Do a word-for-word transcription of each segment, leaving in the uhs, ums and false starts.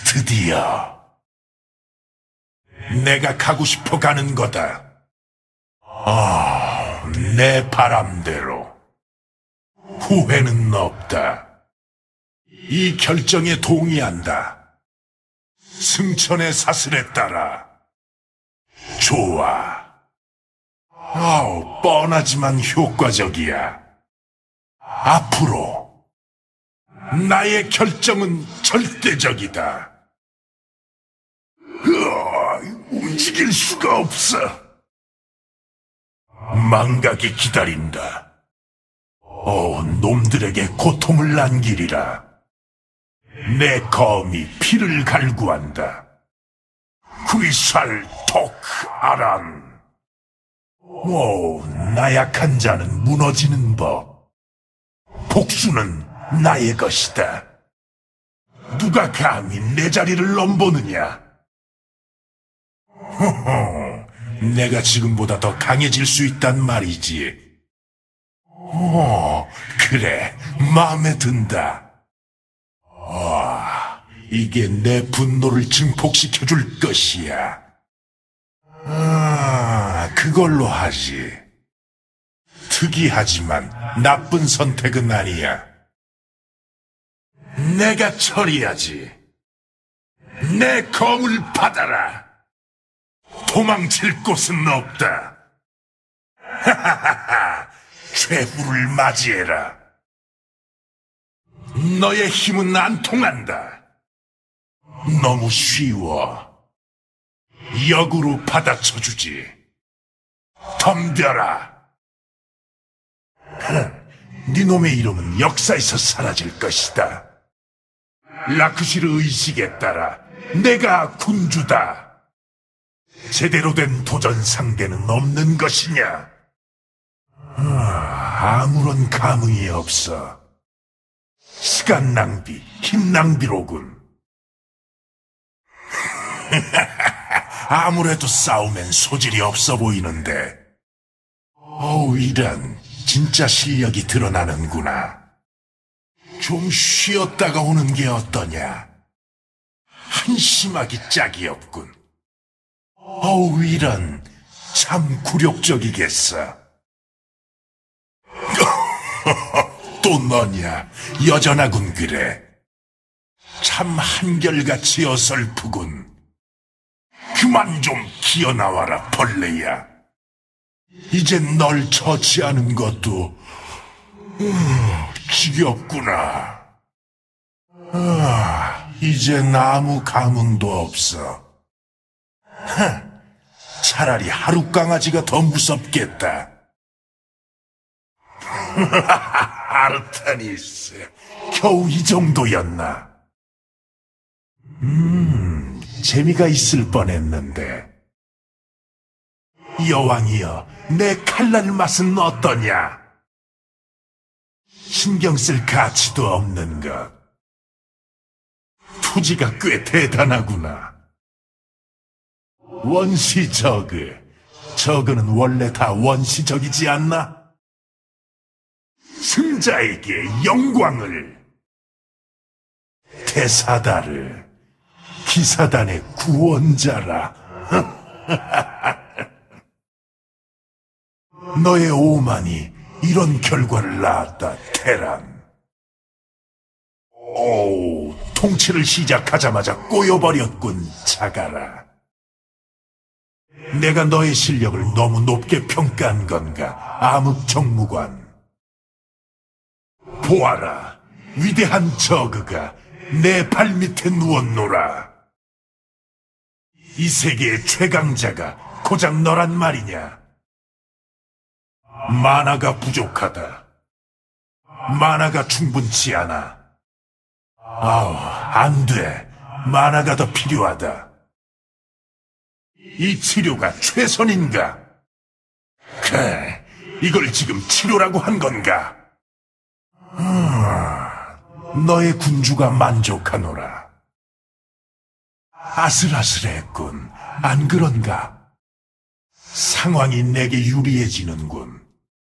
드디어 내가 가고 싶어 가는 거다. 아, 내 바람대로. 후회는 없다. 이 결정에 동의한다. 승천의 사슬에 따라. 좋아. 아우, 뻔하지만 효과적이야. 앞으로 나의 결정은 절대적이다. 으아, 움직일 수가 없어. 망각이 기다린다. 어, 놈들에게 고통을 안기리라. 내 검이 피를 갈구한다. 귀살 톡 아란. 오, 나약한 자는 무너지는 법. 복수는 나의 것이다. 누가 감히 내 자리를 넘보느냐? 호호, 내가 지금보다 더 강해질 수 있단 말이지. 오, 그래, 마음에 든다. 아, 이게 내 분노를 증폭시켜줄 것이야. 아, 그걸로 하지. 특이하지만 나쁜 선택은 아니야. 내가 처리하지. 내 검을 받아라. 도망칠 곳은 없다. 하하하하, 최후를 맞이해라. 너의 힘은 안 통한다. 너무 쉬워. 역으로 받아쳐주지. 덤벼라. 네 놈의 이름은 역사에서 사라질 것이다. 라크시르 의식에 따라 내가 군주다. 제대로 된 도전 상대는 없는 것이냐? 아, 아무런 감흥이 없어. 시간 낭비, 힘 낭비로군. 아무래도 싸우면 소질이 없어 보이는데. 어우, 이런 진짜 실력이 드러나는구나. 좀 쉬었다가 오는 게 어떠냐? 한심하기 짝이 없군. 어우, 이런 참 굴욕적이겠어. 또 너냐? 여전하군 그래. 참 한결같이 어설프군. 그만 좀 기어나와라, 벌레야. 이젠 널 처치하는 것도 음, 지겹구나. 아, 이젠 아무 감흥도 없어. 하, 차라리 하룻강아지가 더 무섭겠다. 아르타니스, 겨우 이 정도였나? 음, 재미가 있을 뻔했는데. 여왕이여, 내 칼날 맛은 어떠냐? 신경 쓸 가치도 없는 것. 투지가 꽤 대단하구나. 원시 저그, 저그는 원래 다 원시적이지 않나? 승자에게 영광을. 테사다를 기사단의 구원자라. 너의 오만이 이런 결과를 낳았다, 테란. 오, 통치를 시작하자마자 꼬여버렸군, 자가라. 내가 너의 실력을 너무 높게 평가한 건가, 암흑정무관. 보아라, 위대한 저그가 내 발밑에 누웠노라. 이 세계의 최강자가 고작 너란 말이냐? 만화가 부족하다. 만화가 충분치 않아. 아우, 안 돼. 만화가 더 필요하다. 이 치료가 최선인가? 그래, 이걸 지금 치료라고 한 건가? 음, 너의 군주가 만족하노라. 아슬아슬했군. 안 그런가? 상황이 내게 유리해지는군.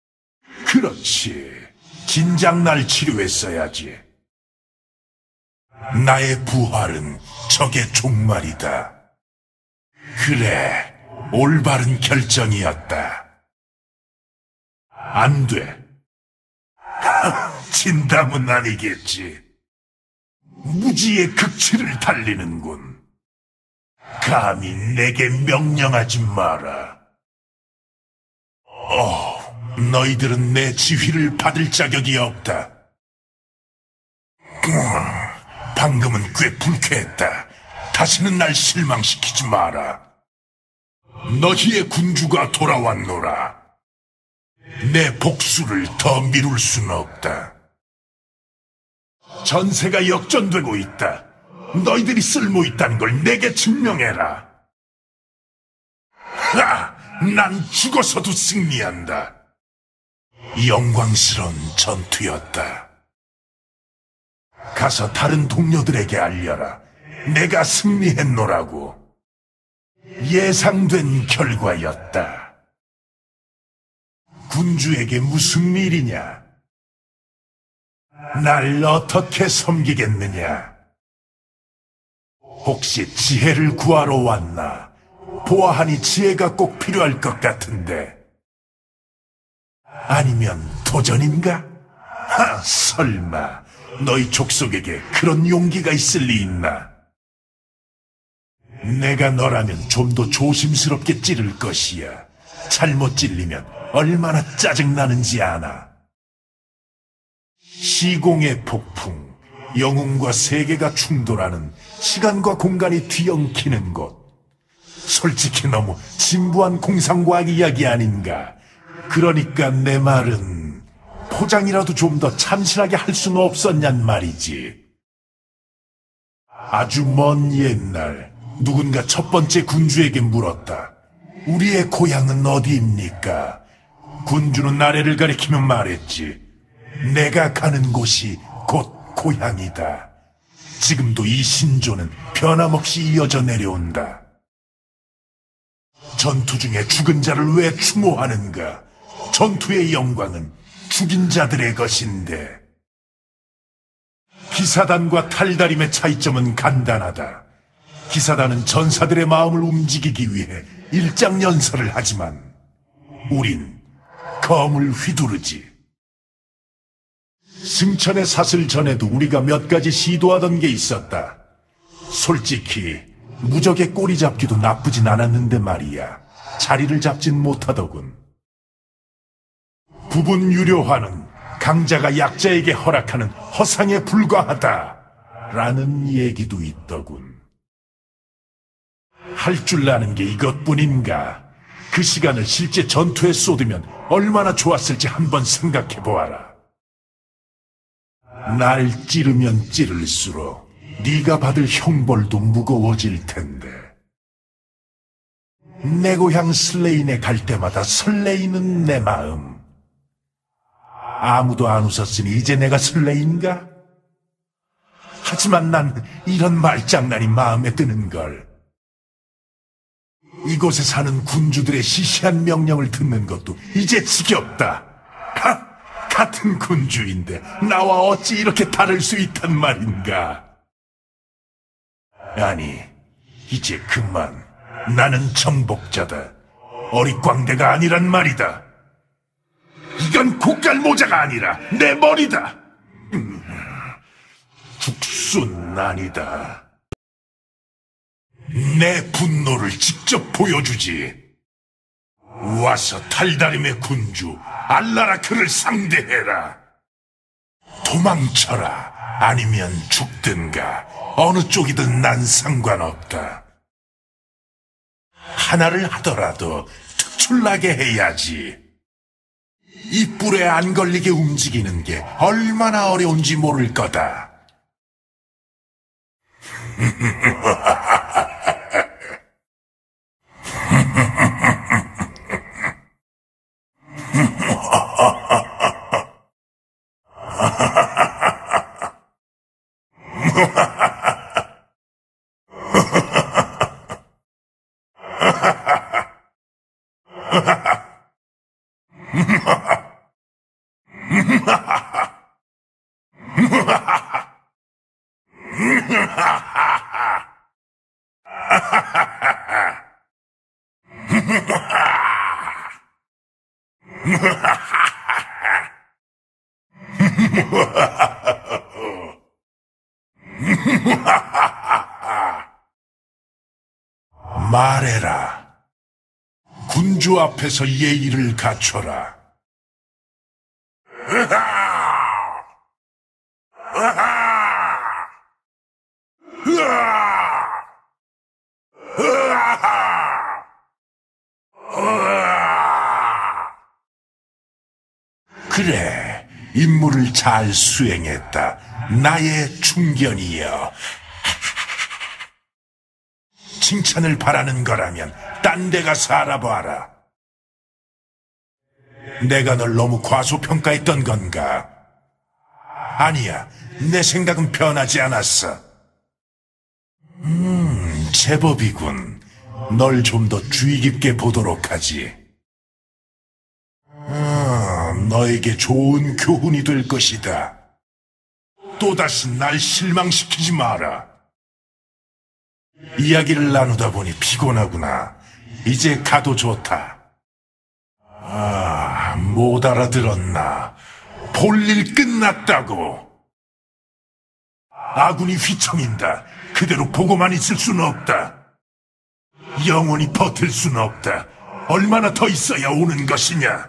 그렇지. 진작 날 치료했어야지. 나의 부활은 적의 종말이다. 그래, 올바른 결정이었다. 안 돼. 진담은 아니겠지. 무지의 극치를 달리는군. 감히 내게 명령하지 마라. 어, 너희들은 내 지휘를 받을 자격이 없다. 방금은 꽤 불쾌했다. 다시는 날 실망시키지 마라. 너희의 군주가 돌아왔노라. 내 복수를 더 미룰 수는 없다. 전세가 역전되고 있다. 너희들이 쓸모있다는 걸 내게 증명해라. 하! 난 죽어서도 승리한다. 영광스러운 전투였다. 가서 다른 동료들에게 알려라. 내가 승리했노라고. 예상된 결과였다. 군주에게 무슨 일이냐? 날 어떻게 섬기겠느냐? 혹시 지혜를 구하러 왔나? 보아하니 지혜가 꼭 필요할 것 같은데. 아니면 도전인가? 하, 설마 너희 족속에게 그런 용기가 있을 리 있나? 내가 너라면 좀 더 조심스럽게 찌를 것이야. 잘못 찔리면 얼마나 짜증나는지 아나. 시공의 폭풍, 영웅과 세계가 충돌하는 시간과 공간이 뒤엉키는 곳. 솔직히 너무 진부한 공상과학 이야기 아닌가. 그러니까 내 말은 포장이라도 좀 더 참신하게 할 수는 없었냔 말이지. 아주 먼 옛날 누군가 첫 번째 군주에게 물었다. 우리의 고향은 어디입니까? 군주는 아래를 가리키며 말했지. 내가 가는 곳이 곧 고향이다. 지금도 이 신조는 변함없이 이어져 내려온다. 전투 중에 죽은 자를 왜 추모하는가? 전투의 영광은 죽인 자들의 것인데. 기사단과 탈다림의 차이점은 간단하다. 기사단은 전사들의 마음을 움직이기 위해 일장연설을 하지만 우린 검을 휘두르지. 승천의 사슬 전에도 우리가 몇 가지 시도하던 게 있었다. 솔직히 무적의 꼬리 잡기도 나쁘진 않았는데 말이야. 자리를 잡진 못하더군. 부분 유료화는 강자가 약자에게 허락하는 허상에 불과하다라는 얘기도 있더군. 할 줄 아는 게 이것뿐인가? 그 시간을 실제 전투에 쏟으면 얼마나 좋았을지 한번 생각해보아라. 날 찌르면 찌를수록 네가 받을 형벌도 무거워질 텐데. 내 고향 슬레인에 갈 때마다 설레이는 내 마음. 아무도 안 웃었으니 이제 내가 설레인가? 하지만 난 이런 말장난이 마음에 드는걸. 이곳에 사는 군주들의 시시한 명령을 듣는 것도 이제 지겹다. 가, 같은 군주인데 나와 어찌 이렇게 다를 수 있단 말인가? 아니, 이제 그만. 나는 정복자다. 어릿광대가 아니란 말이다. 이건 고깔 모자가 아니라 내 머리다. 음, 죽순 아니다. 내 분노를 직접 보여주지. 와서 탈다림의 군주 알라라크를 상대해라. 도망쳐라. 아니면 죽든가. 어느 쪽이든 난 상관없다. 하나를 하더라도 특출나게 해야지. 이 뿔에 안 걸리게 움직이는 게 얼마나 어려운지 모를 거다. 말해라. 군주 앞에서 예의를 갖춰라. 그래, 임무를 잘 수행했다. 나의 충견이여. 칭찬을 바라는 거라면 딴 데 가서 알아봐라. 내가 널 너무 과소평가했던 건가? 아니야, 내 생각은 변하지 않았어. 음, 제법이군. 널 좀 더 주의 깊게 보도록 하지. 아, 너에게 좋은 교훈이 될 것이다. 또다시 날 실망시키지 마라. 이야기를 나누다 보니 피곤하구나. 이제 가도 좋다. 아, 못 알아들었나. 볼일 끝났다고. 아군이 휘청인다. 그대로 보고만 있을 수는 없다. 영원히 버틸 수는 없다. 얼마나 더 있어야 오는 것이냐.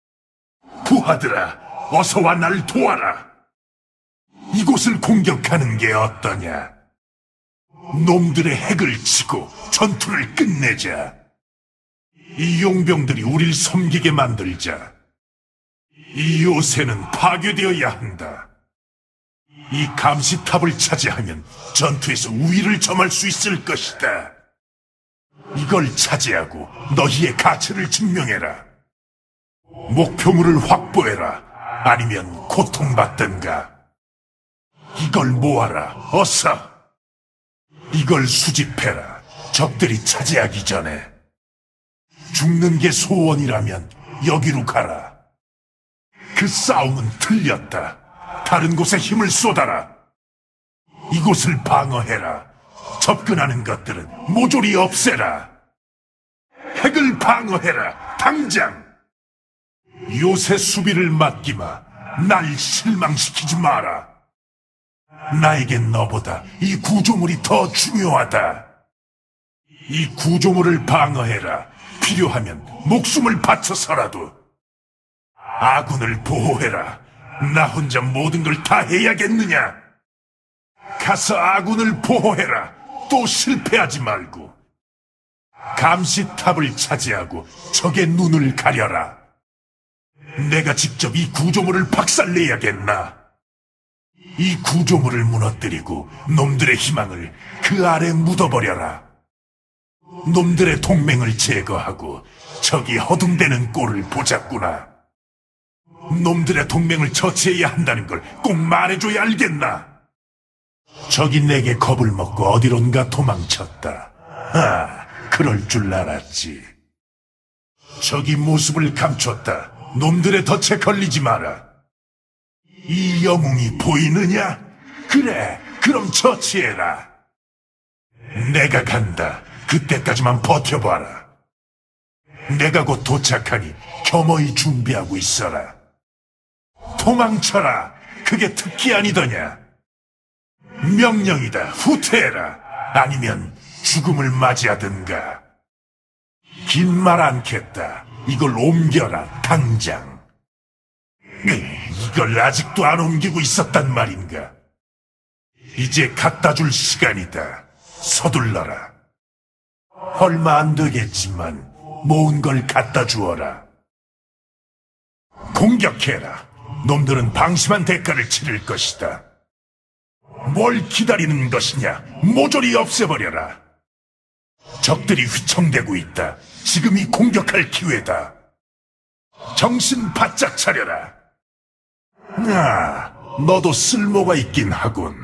부하들아, 어서와 날 도와라. 이곳을 공격하는 게 어떠냐. 놈들의 핵을 치고 전투를 끝내자. 이 용병들이 우릴 섬기게 만들자. 이 요새는 파괴되어야 한다. 이 감시탑을 차지하면 전투에서 우위를 점할 수 있을 것이다. 이걸 차지하고 너희의 가치를 증명해라. 목표물을 확보해라. 아니면 고통받든가. 이걸 모아라. 어서. 이걸 수집해라. 적들이 차지하기 전에. 죽는 게 소원이라면 여기로 가라. 그 싸움은 틀렸다. 다른 곳에 힘을 쏟아라. 이곳을 방어해라. 접근하는 것들은 모조리 없애라. 핵을 방어해라. 당장. 요새 수비를 맡기마. 날 실망시키지 마라. 나에겐 너보다 이 구조물이 더 중요하다. 이 구조물을 방어해라. 필요하면 목숨을 바쳐서라도. 아군을 보호해라. 나 혼자 모든 걸 다 해야겠느냐? 가서 아군을 보호해라. 또 실패하지 말고. 감시탑을 차지하고 적의 눈을 가려라. 내가 직접 이 구조물을 박살내야겠나? 이 구조물을 무너뜨리고 놈들의 희망을 그 아래 묻어버려라. 놈들의 동맹을 제거하고 적이 허둥대는 꼴을 보자꾸나. 놈들의 동맹을 처치해야 한다는 걸 꼭 말해줘야 알겠나? 적이 내게 겁을 먹고 어디론가 도망쳤다. 아, 그럴 줄 알았지. 적이 모습을 감췄다. 놈들의 덫에 걸리지 마라. 이 영웅이 보이느냐? 그래, 그럼 처치해라. 내가 간다. 그때까지만 버텨봐라. 내가 곧 도착하니 겸허히 준비하고 있어라. 도망쳐라. 그게 특기 아니더냐? 명령이다. 후퇴해라. 아니면 죽음을 맞이하든가. 긴 말 않겠다. 이걸 옮겨라. 당장. 이걸 아직도 안 옮기고 있었단 말인가? 이제 갖다 줄 시간이다. 서둘러라. 얼마 안 되겠지만 모은 걸 갖다 주어라. 공격해라. 놈들은 방심한 대가를 치를 것이다. 뭘 기다리는 것이냐? 모조리 없애버려라. 적들이 휘청대고 있다. 지금이 공격할 기회다. 정신 바짝 차려라. 아, 너도 쓸모가 있긴 하군.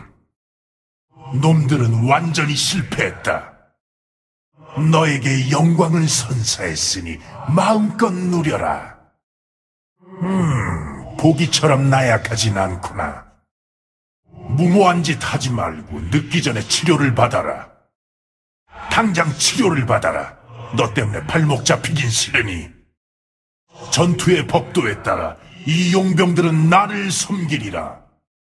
놈들은 완전히 실패했다. 너에게 영광을 선사했으니 마음껏 누려라. 음, 보기처럼 나약하진 않구나. 무모한 짓 하지 말고 늦기 전에 치료를 받아라. 당장 치료를 받아라. 너 때문에 발목 잡히긴 싫으니. 전투의 법도에 따라 이 용병들은 나를 섬기리라.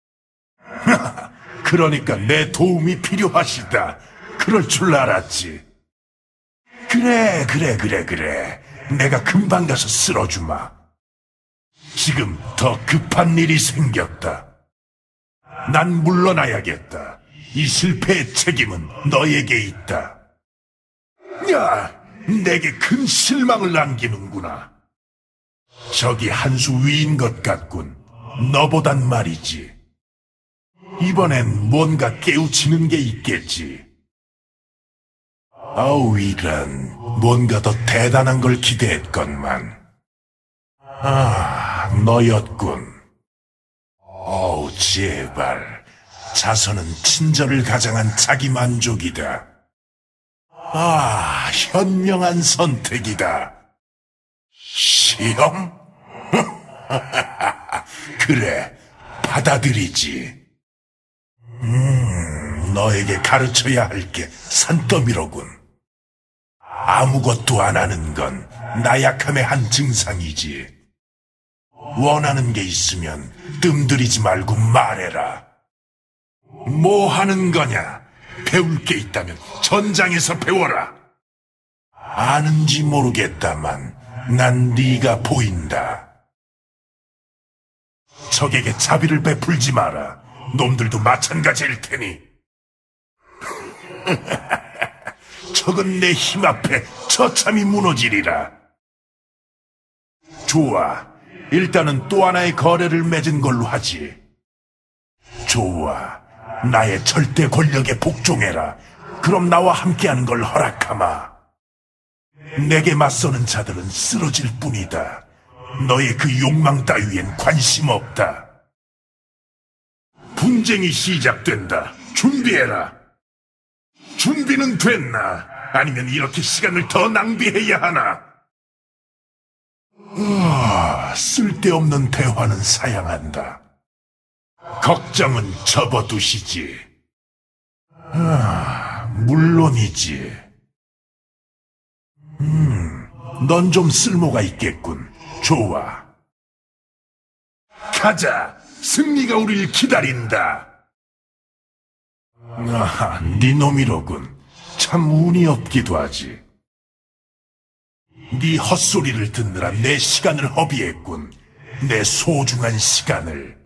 그러니까 내 도움이 필요하시다. 그럴 줄 알았지. 그래 그래 그래 그래. 내가 금방 가서 쓸어주마. 지금 더 급한 일이 생겼다. 난 물러나야겠다. 이 실패의 책임은 너에게 있다. 야, 내게 큰 실망을 남기는구나. 적이 한 수 위인 것 같군. 너보단 말이지. 이번엔 뭔가 깨우치는 게 있겠지. 아우, 이런 뭔가 더 대단한 걸 기대했건만. 아, 너였군. 어우, 제발. 자선은 친절을 가장한 자기 만족이다. 아, 현명한 선택이다. 시험? 그래, 받아들이지. 음, 너에게 가르쳐야 할 게 산더미로군. 아무것도 안 하는 건 나약함의 한 증상이지. 원하는 게 있으면 뜸들이지 말고 말해라. 뭐 하는 거냐? 배울 게 있다면 전장에서 배워라. 아는지 모르겠다만 난 네가 보인다. 적에게 자비를 베풀지 마라. 놈들도 마찬가지일 테니. 적은 내 힘 앞에 처참히 무너지리라. 좋아. 일단은 또 하나의 거래를 맺은 걸로 하지. 좋아. 나의 절대 권력에 복종해라. 그럼 나와 함께하는 걸 허락하마. 내게 맞서는 자들은 쓰러질 뿐이다. 너의 그 욕망 따위엔 관심 없다. 분쟁이 시작된다. 준비해라. 준비는 됐나? 아니면 이렇게 시간을 더 낭비해야 하나? 아, 쓸데없는 대화는 사양한다. 걱정은 접어두시지. 아, 물론이지. 음, 넌 좀 쓸모가 있겠군. 좋아. 가자. 승리가 우릴 기다린다. 아, 네 놈이로군. 참 운이 없기도 하지. 네 헛소리를 듣느라 내 시간을 허비했군. 내 소중한 시간을.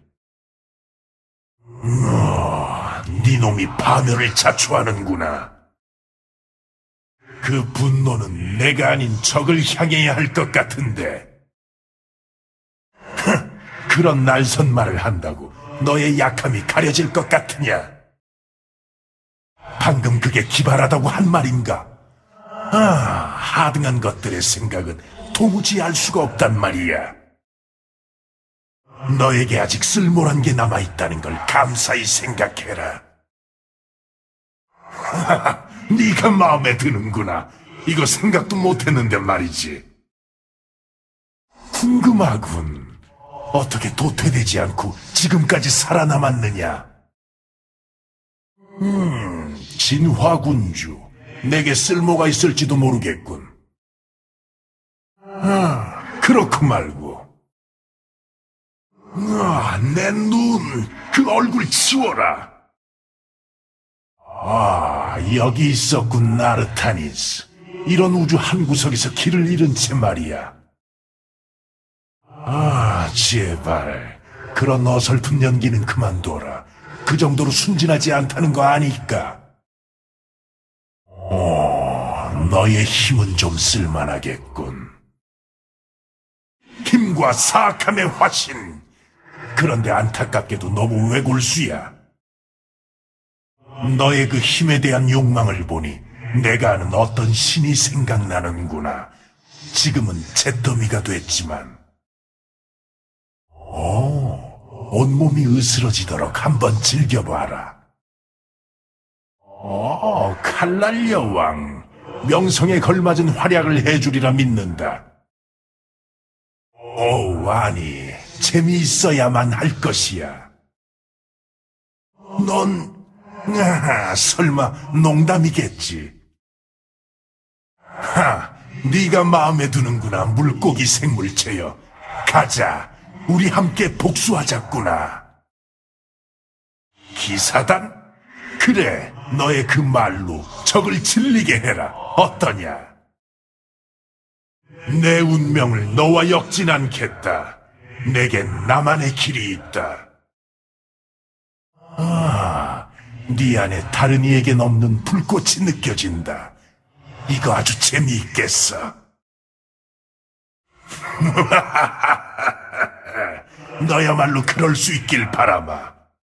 어, 네 놈이 파멸을 자초하는구나. 그 분노는 내가 아닌 적을 향해야 할 것 같은데. 그런 날선 말을 한다고 너의 약함이 가려질 것 같으냐? 방금 그게 기발하다고 한 말인가? 아, 하등한 것들의 생각은 도무지 알 수가 없단 말이야. 너에게 아직 쓸모란 게 남아있다는 걸 감사히 생각해라. 하하, 네가 마음에 드는구나. 이거 생각도 못했는데 말이지. 궁금하군. 어떻게 도태되지 않고 지금까지 살아남았느냐? 음, 진화군주. 내게 쓸모가 있을지도 모르겠군. 아, 그렇고 말고. 아, 내 눈, 그 얼굴 치워라. 아, 여기 있었군, 나르타니스. 이런 우주 한 구석에서 길을 잃은 채 말이야. 아, 제발. 그런 어설픈 연기는 그만둬라. 그 정도로 순진하지 않다는 거 아니까. 어, 너의 힘은 좀 쓸만하겠군. 힘과 사악함의 화신. 그런데 안타깝게도 너무 외골수야. 너의 그 힘에 대한 욕망을 보니 내가 아는 어떤 신이 생각나는구나. 지금은 잿더미가 됐지만. 오, 온몸이 으스러지도록 한번 즐겨봐라. 오, 칼날 여왕. 명성에 걸맞은 활약을 해주리라 믿는다. 오, 아니, 재미있어야만 할 것이야. 넌, 아, 설마 농담이겠지. 하, 네가 마음에 드는구나, 물고기 생물체여. 가자, 우리 함께 복수하자꾸나. 기사단? 그래, 너의 그 말로 적을 질리게 해라. 어떠냐? 내 운명을 너와 엮진 않겠다. 내겐 나만의 길이 있다. 아, 네 안에 다른 이에겐 없는 불꽃이 느껴진다. 이거 아주 재미있겠어. 너야말로 그럴 수 있길 바라마.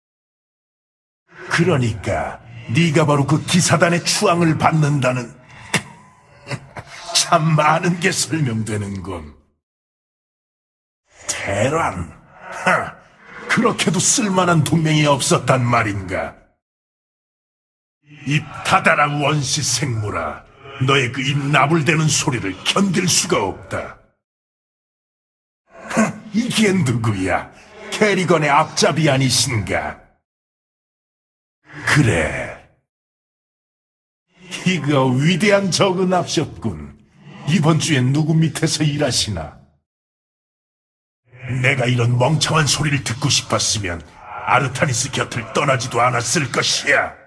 그러니까 네가 바로 그 기사단의 추앙을 받는다는 참 많은 게 설명되는군. 테란, 하, 그렇게도 쓸만한 동맹이 없었단 말인가. 이 다다라 원시 생물아, 너의 그 입 나불대는 소리를 견딜 수가 없다. 하, 이게 누구야? 캐리건의 앞잡이 아니신가? 그래, 이거 위대한 적은 납셨군. 이번 주엔 누구 밑에서 일하시나? 내가 이런 멍청한 소리를 듣고 싶었으면 아르타니스 곁을 떠나지도 않았을 것이야.